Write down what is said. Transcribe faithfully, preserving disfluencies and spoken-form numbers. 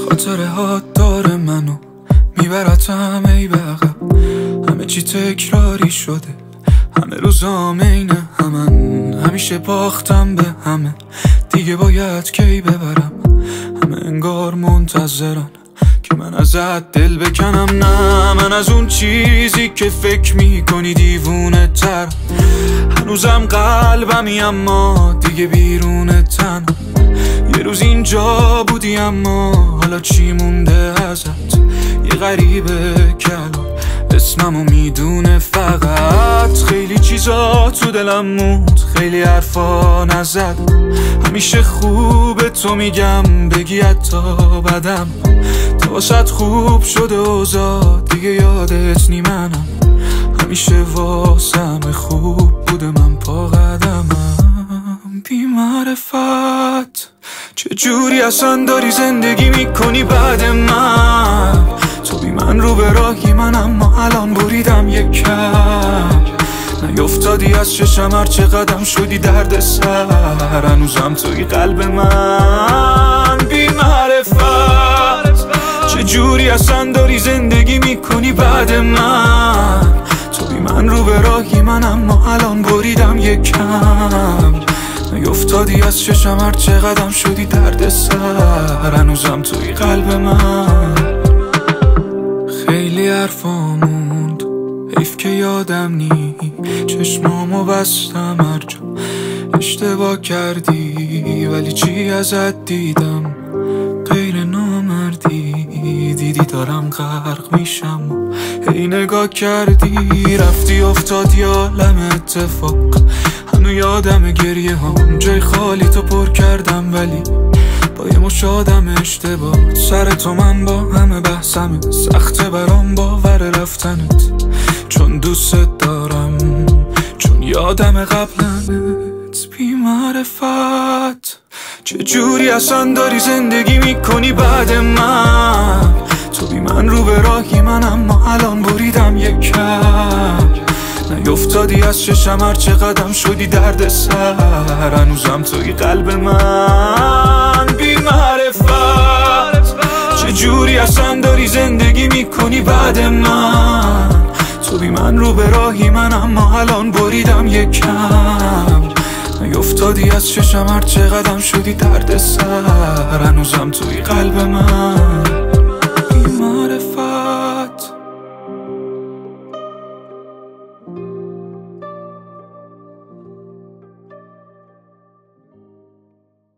خاطره ها داره منو میبرتم ای به عقب. همه چی تکراری شده، همه روزام عین همن. همیشه باختم به همه، دیگه باید کی ببرم. همه انگار منتظرن که من ازت دل بکنم. نه من از اون چیزی که فکر میکنی دیوونه تر. هنوزم قلبمی اما دیگه بیرون تن. یه روز اینجا بودی اما حالا چی مونده ازت؟ یه غریبه کلام اسممو میدونه فقط. خیلی چیزا تو دلم موند، خیلی حرفا نزد. همیشه خوبه تو میگم بگی حتی بدم. تا واسط خوب شده اوضاع دیگه یادت نی منم. همیشه واسم خوب بوده من پا قدمم. بی معرفت چجوری اصلا داری زندگی میکنی بعد من؟ تو بی من رو به راهی من اما الان بریدم یک کم. نیفتادی از چشم هرچه قدم شدی درد سر. هنوزم توی قلب من. بی معرفت چجوری اصلا داری زندگی میکنی بعد من؟ تو بی من رو به راهی من اما الان بریدم یک کم. نیفتادی از چشم هرچه قدم شدی درد سر. هنوزم توی قلب من. خیلی حرفا موند، حیف که یادم نی. چشمامو بستم هر جا اشتباه کردی، ولی چی ازت دیدم غیر نامردی. دیدی دارم غرق میشم و هی نگاه کردی. رفتی افتادی عالم اتفاق. هنو یادم گریه هم جای خالی تو پر کردم، ولی با یه مش آدم اشتباه سر تو من با همه بحثمه. سخته برام باور رفتنت، چون دوست دارم، چون یادم قبلنت. بی معرفت چجوری اصلا داری زندگی میکنی بعد من؟ تو بی من رو به راهی من اما الان بریدم یک کم. نیفتادی از چشم هرچه قدم شدی درد سر. هنوزم توی قلب من. بی معرفت چجوری اصلا داری زندگی میکنی بعد من؟ تو بی من رو به راهی من اما الان بریدم یک کم. نیفتادی از چشم هرچه قدم شدی درد سر. هنوزم توی قلب من.